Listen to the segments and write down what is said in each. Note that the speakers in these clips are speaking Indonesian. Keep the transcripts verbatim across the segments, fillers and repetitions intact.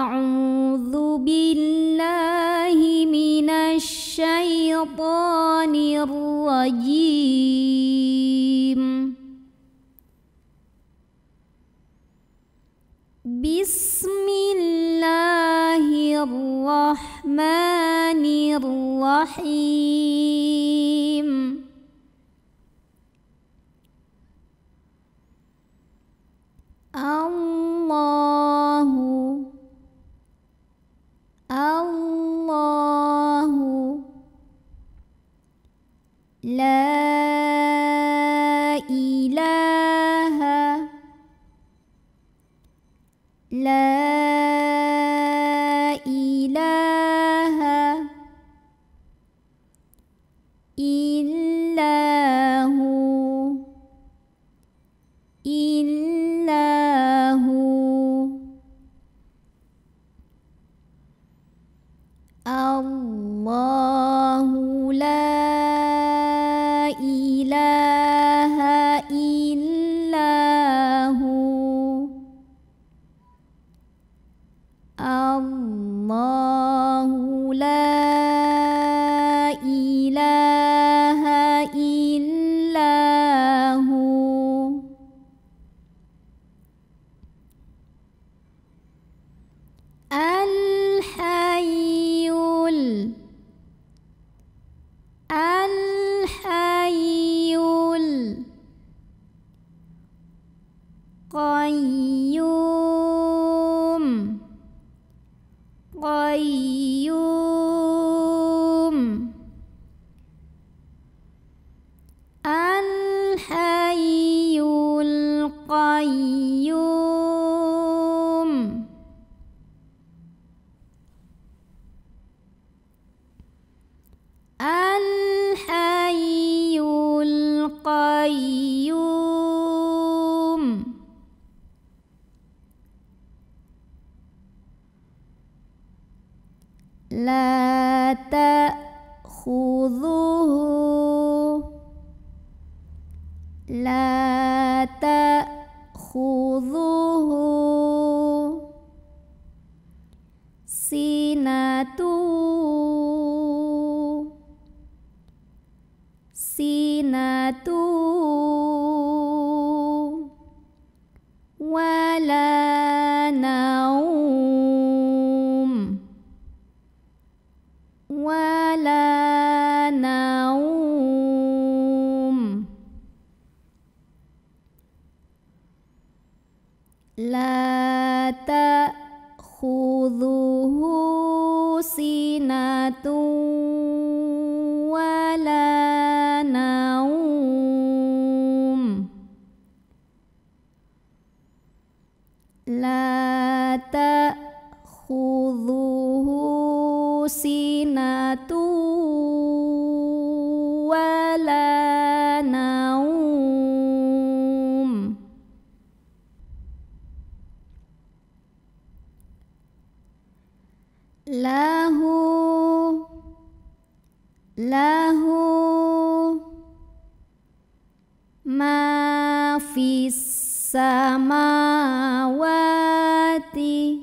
أعوذ بالله من الشيطان الرجيم. بسم الله الرحمن الرحيم. الله الله لا إله لا إله إلا هو إلا هو. الله لا إله إلا هو. الله لا إله إلا هو. الحي الحي القيوم قيوم. الحي القيوم. الحي القيوم. لا تأخذه لا تأخذه سنة سنة ولا نوم ولا نوم. لا تأخذه سنة ولا نوم. لا تأخذه سنة ولا نوم. له له ما في السماوات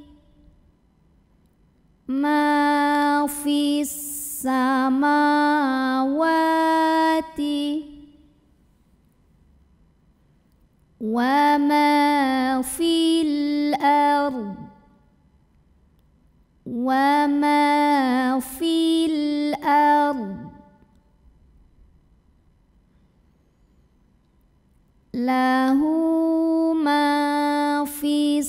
ما في السماوات وما في الأرض وما في الأرض. له ما في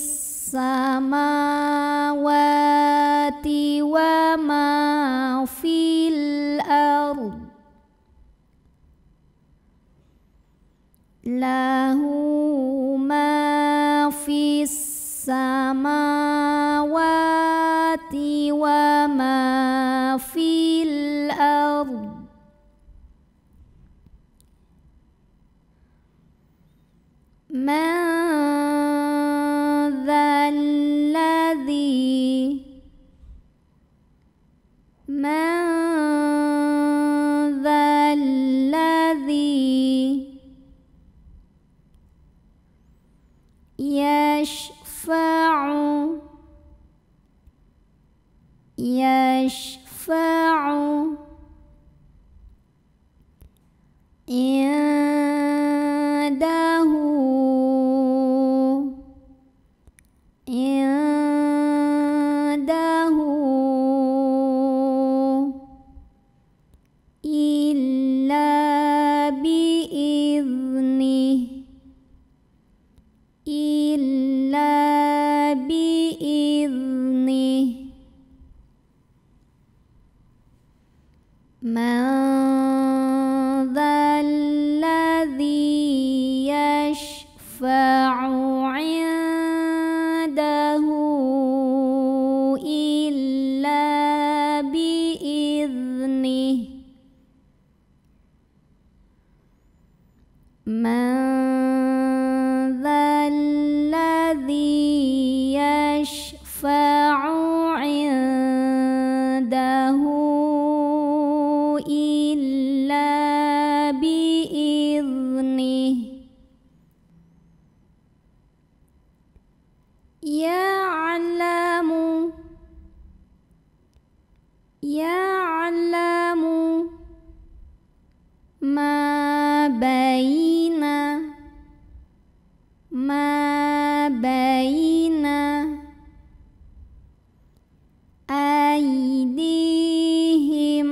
السماوات وما في الأرض. له ما في السماوات وما في الأرض. من ذا الذي من ذا الذي يشفع yashfa'u indahu indahu illa bi'idhnih illa bi'idhnih man dzalladzi yashfa'u 'indahu illa bi'idhnih man dzalladzi yashfa'u 'indahu illa bi'idhnih ya'lamu ya'lamu ma baina ma baina aydihim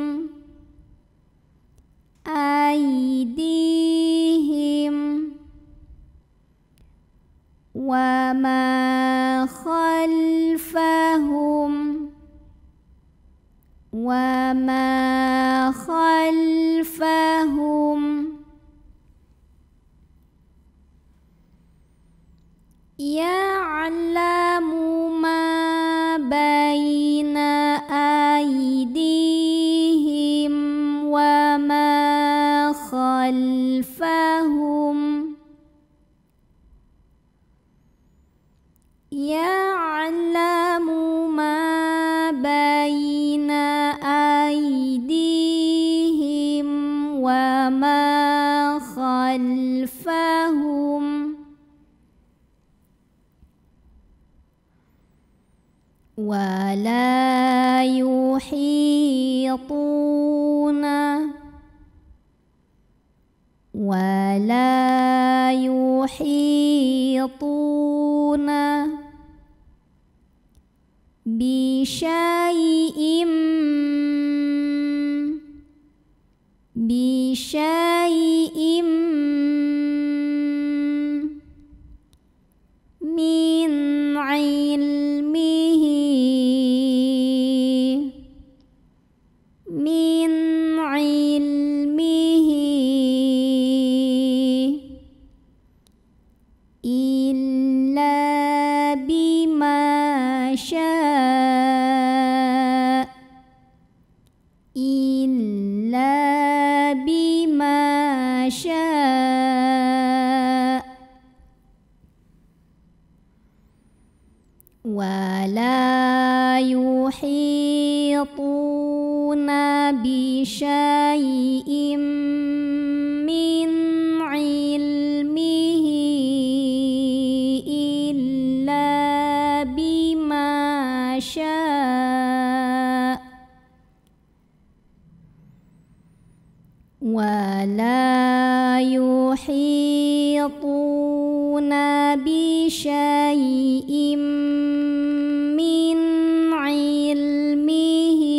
aydihim wa ma khalfahum wa ma khalfahum ya'lamu ma baina aydihim wa ma khalfahum ya'lamu ma baina aydihim wa ma khalfahum wa la yuhituna wa la yuhituna bi syai'im bi syai'im min ilmihi min ilmihi illa bima syaa illa bima syaa wa la yuhituna bi syai'im min ilmihi illa bima syaa wa la yuhituna bi syai'im min ilmihi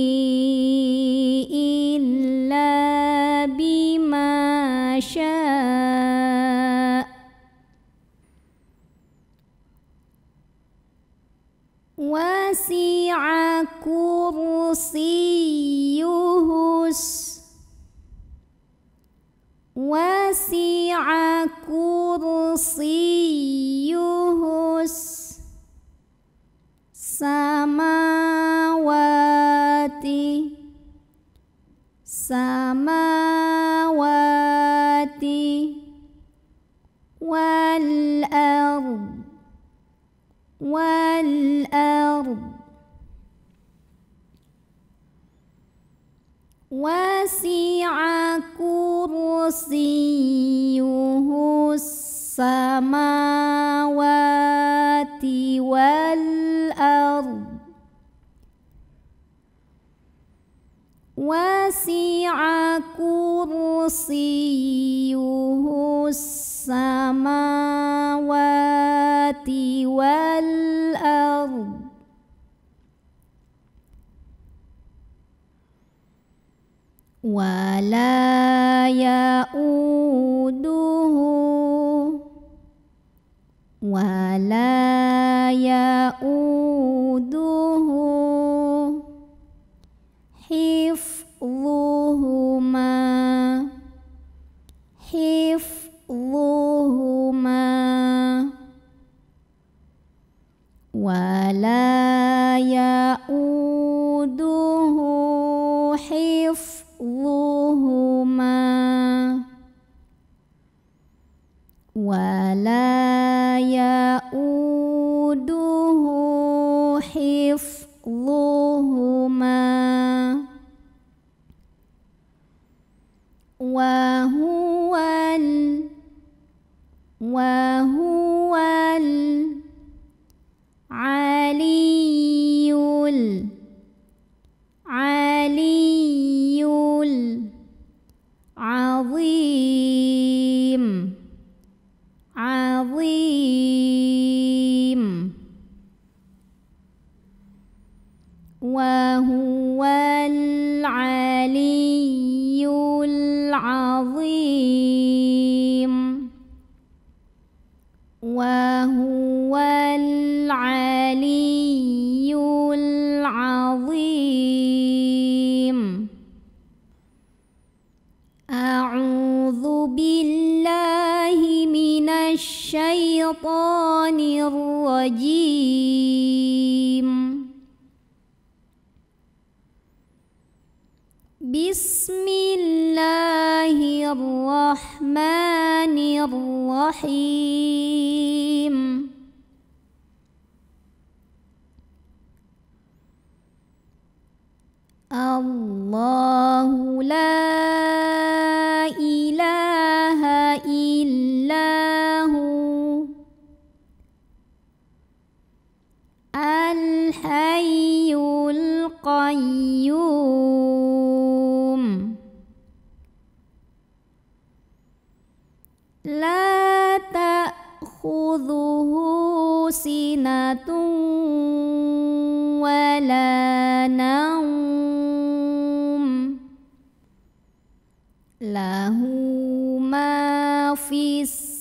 illa bima syaa wasi'a kursiyyuhus wasi'a kursiyyuhus samawati samawati wal ard wal ard wasi'a kursiyyuhus samawati wal ard وسع كرسيه السماوات والأرض ولا يؤوده ولا يؤوده حفظهما حفظهما ولا يؤوده حفظهما ولا يؤوده حفظهما وهو ال وهو العلي العلي العظيم عظيم وهو العلي العظيم وهو العلي العظيم أعوذ بالله من الشيطان الرجيم بسم الله الرحمن الرحيم الله لا إله إلا هو الحي القيوم لا تأخذه سنة ولا نوم له ما في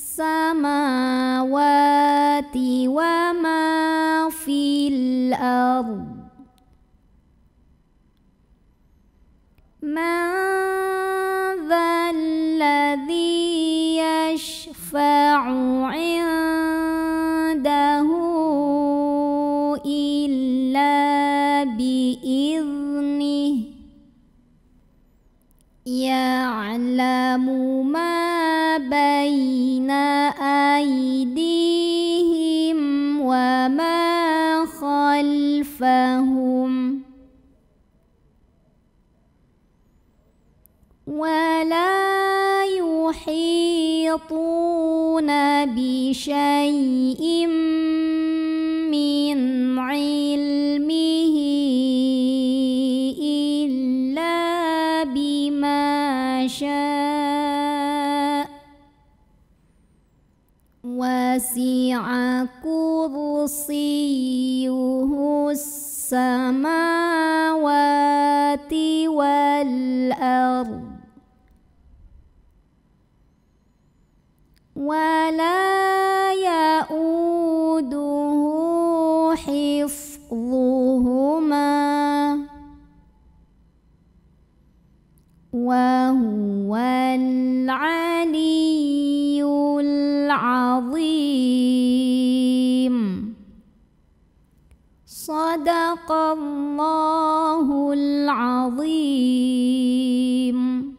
السماوات وما في الأرض من ذا الذي يشفع عنده إلا بإذنه يعلم ما بين أيديهم وما خلفهم ولا يحيطون بشيء من علمه إلا بما شاء وسع كرسيه السماوات والأرض ولا يؤوده حفظهما وهو العلي العظيم صدق الله العظيم.